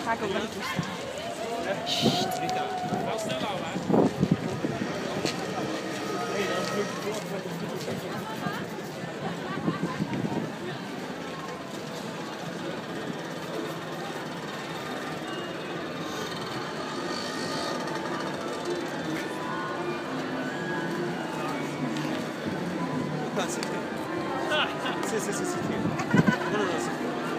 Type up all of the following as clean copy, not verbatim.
ga ik ook wel even staan. Wel snel houden, hè? Sì, sì, sì, sì. No, no, no, sì.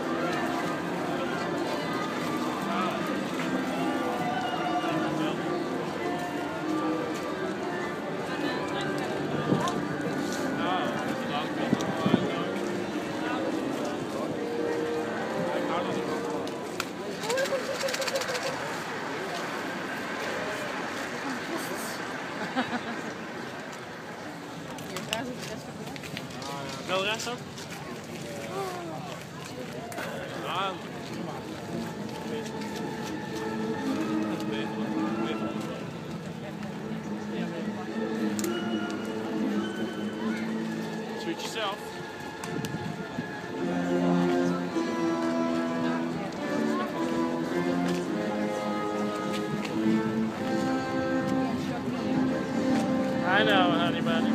Wel rest ook? Ja. Suit yourself. I know, honey bunny.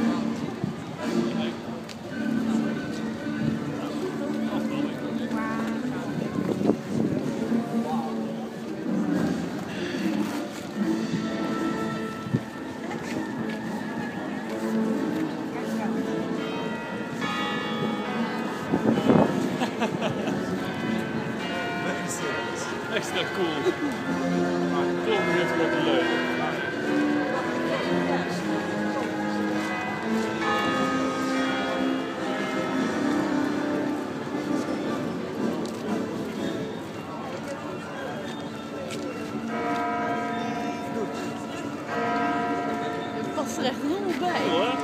Extra cool. Cool heeft wat leuk. Het past er echt helemaal bij. Cool, hè?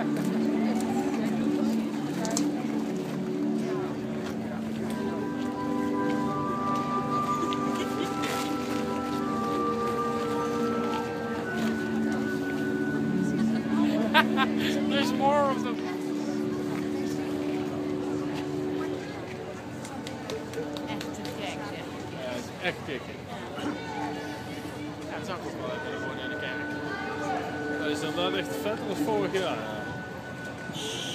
There's more of them. Echt te gek, zeg. Ja, het is echt kicken. Ja, het zag ook wel even gewoon naar de kerk. Dat is inderdaad echt vet als vorig jaar. Ja.